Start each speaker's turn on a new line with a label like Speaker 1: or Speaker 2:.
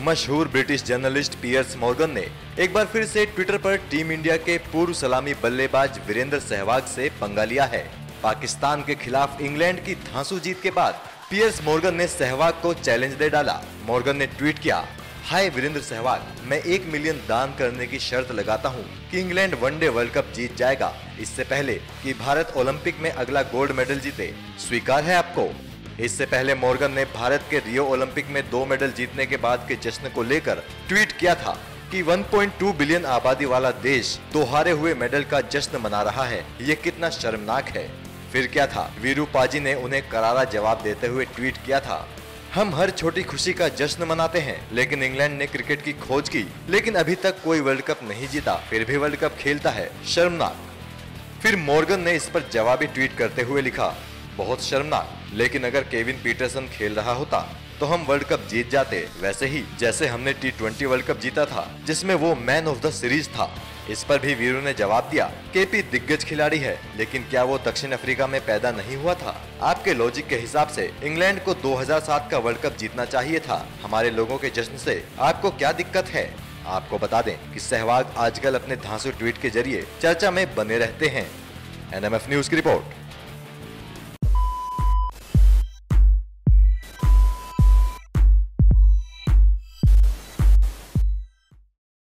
Speaker 1: मशहूर British journalist piers Morgan ने एक बार फिर से ट्विटर पर टीम इंडिया के पूर्व सलामी बल्लेबाज वीरेंद्र सहवाग से पंगा लिया है। पाकिस्तान के खिलाफ इंग्लैंड की धांसू जीत के बाद पियर्स मॉर्गन ने सहवाग को चैलेंज दे डाला। मॉर्गन ने ट्वीट किया, हाय वीरेंद्र सहवाग, मैं 1 मिलियन दान करने की शर्त लगाता हूं कि इंग्लैंड वनडे वर्ल्ड कप जीत जाएगा, इससे पहले कि भारत ओलंपिक में अगला गोल्ड मेडल जीते। स्वीकार है आपको? इससे पहले मॉर्गन ने भारत के रियो ओलंपिक में 2 मेडल जीतने के बाद के जश्न को लेकर ट्वीट किया था कि 1.2 बिलियन आबादी वाला देश 2 हारे हुए मेडल का जश्न मना रहा है, ये कितना शर्मनाक है। फिर क्या था, वीरू पाजी ने उन्हें करारा जवाब देते हुए ट्वीट किया था, हम हर छोटी खुशी का जश्न मनाते हैं, लेकिन इंग्लैंड ने क्रिकेट की खोज की लेकिन अभी तक कोई वर्ल्ड कप नहीं जीता, फिर भी वर्ल्ड कप खेलता है, शर्मनाक। फिर मॉर्गन ने इस पर जवाबी ट्वीट करते हुए लिखा, बहुत शर्मनाक, लेकिन अगर केविन पीटरसन खेल रहा होता तो हम वर्ल्ड कप जीत जाते, वैसे ही जैसे हमने T20 वर्ल्ड कप जीता था जिसमें वो मैन ऑफ द सीरीज था। इस पर भी वीरू ने जवाब दिया, केपी दिग्गज खिलाड़ी है, लेकिन क्या वो दक्षिण अफ्रीका में पैदा नहीं हुआ था? आपके लॉजिक के हिसाब से इंग्लैंड को 2007 का वर्ल्ड कप जीतना चाहिए था। हमारे लोगों के जश्न से आपको क्या दिक्कत है? आपको बता दें कि सहवाग आजकल अपने धांसू ट्वीट के जरिए चर्चा में बने रहते हैं। NMF न्यूज की रिपोर्ट।